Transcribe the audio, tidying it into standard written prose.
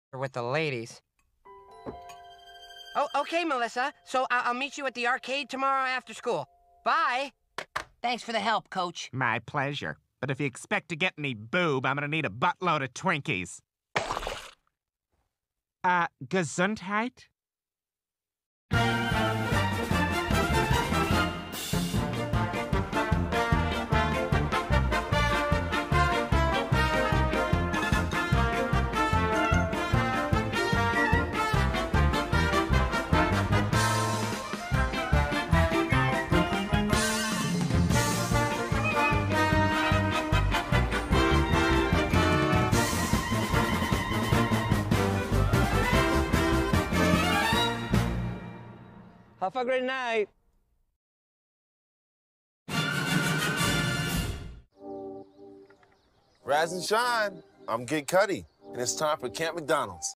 with the ladies. Oh, okay, Melissa. So I'll meet you at the arcade tomorrow after school. Bye. Thanks for the help, Coach. My pleasure. But if you expect to get any boob, I'm gonna need a buttload of Twinkies. Gesundheit? Have a great night. Rise and shine. I'm Kid Cudi, and it's time for Camp McDonald's.